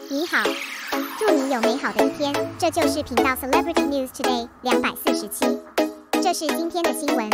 你好，祝你有美好的一天。这就是频道 Celebrity News Today 247。这是今天的新闻。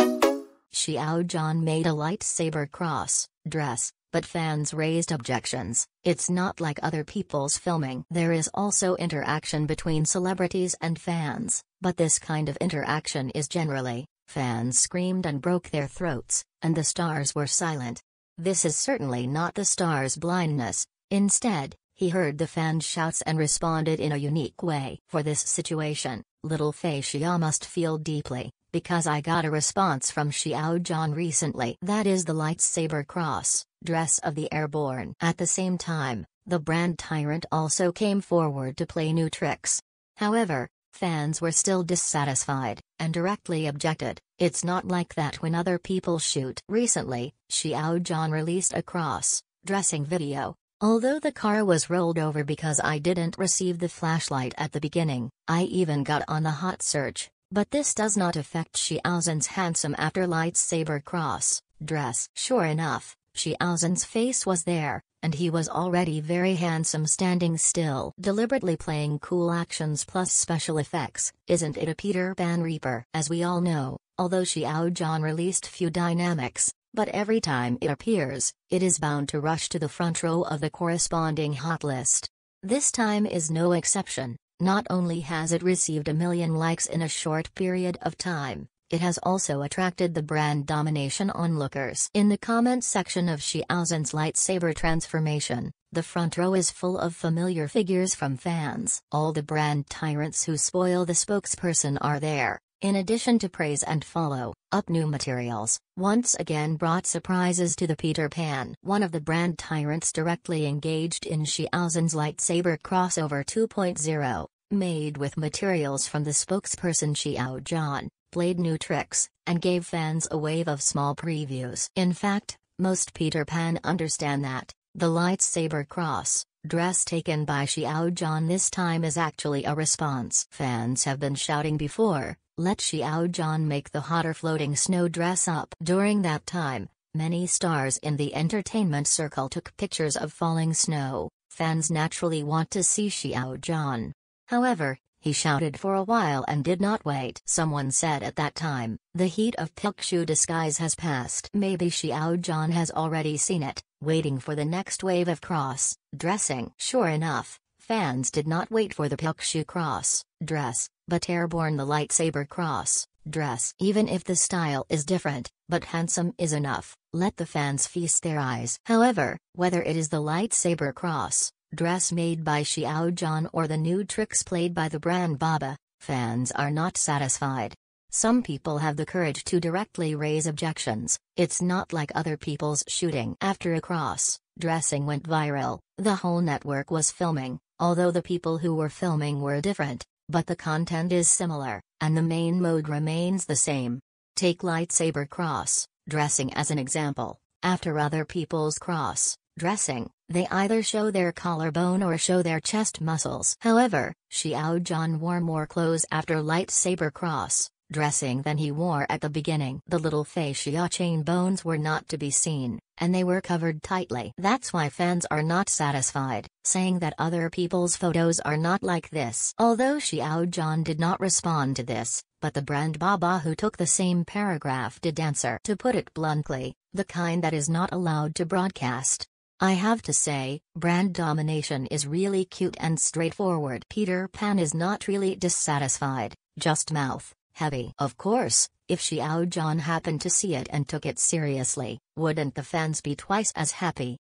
Xiao Zhan made a lightsaber cross dress, but fans raised objections. It's not like other people's filming. There is also interaction between celebrities and fans, but this kind of interaction is generally, fans screamed and broke their throats, and the stars were silent. This is certainly not the star's blindness. Instead, he heard the fans' shouts and responded in a unique way. For this situation, little Fei Xia must feel deeply, because I got a response from Xiao Zhan recently. That is the lightsaber cross dress of the airborne. At the same time, the brand tyrant also came forward to play new tricks. However, fans were still dissatisfied, and directly objected. It's not like that when other people shoot. Recently, Xiao Zhan released a cross-dressing video. Although the car was rolled over because I didn't receive the flashlight at the beginning, I even got on the hot search, but this does not affect Xiao Zhan's handsome after lightsaber cross dress. Sure enough, Xiao Zhan's face was there, and he was already very handsome standing still, deliberately playing cool actions plus special effects. Isn't it a Peter Pan Reaper? As we all know, although Xiao Zhan released few dynamics, but every time it appears, it is bound to rush to the front row of the corresponding hot list. This time is no exception. Not only has it received 1 million likes in a short period of time, it has also attracted the brand Domination onlookers. In the comment section of Xiao Zhan's Lightsaber Transformation, the front row is full of familiar figures from fans. All the brand tyrants who spoil the spokesperson are there. In addition to praise and follow-up, new materials once again brought surprises to the Peter Pan. One of the brand tyrants directly engaged in Xiao Zhan's Lightsaber Crossover 2.0, made with materials from the spokesperson Xiao Zhan, played new tricks, and gave fans a wave of small previews. In fact, most Peter Pan understand that the lightsaber cross dress taken by Xiao Zhan this time is actually a response. Fans have been shouting before, "Let Xiao Zhan make the hotter floating snow dress up." During that time, many stars in the entertainment circle took pictures of falling snow. Fans naturally want to see Xiao Zhan. However, he shouted for a while and did not wait. Someone said at that time, the heat of Pikachu disguise has passed. Maybe Xiao Zhan has already seen it, waiting for the next wave of cross-dressing. Sure enough, fans did not wait for the Pikachu cross-dress, but airborne the lightsaber cross-dress. Even if the style is different, but handsome is enough, let the fans feast their eyes. However, whether it is the lightsaber cross-dress made by Xiao Zhan or the new tricks played by the brand Baba, fans are not satisfied. Some people have the courage to directly raise objections. It's not like other people's shooting. After a cross-dressing went viral, the whole network was filming, although the people who were filming were different. But the content is similar, and the main mode remains the same. Take lightsaber cross-dressing as an example. After other people's cross-dressing, they either show their collarbone or show their chest muscles. However, Xiao Zhan wore more clothes after lightsaber cross-dressing than he wore at the beginning. The little Fei Xia chain bones were not to be seen, and they were covered tightly. That's why fans are not satisfied, saying that other people's photos are not like this. Although Xiao Zhan did not respond to this, but the brand Baba who took the same paragraph did answer. To put it bluntly, the kind that is not allowed to broadcast. I have to say, brand Domination is really cute and straightforward. Peter Pan is not really dissatisfied, just mouth-heavy. Of course, if Xiao Zhan happened to see it and took it seriously, wouldn't the fans be twice as happy?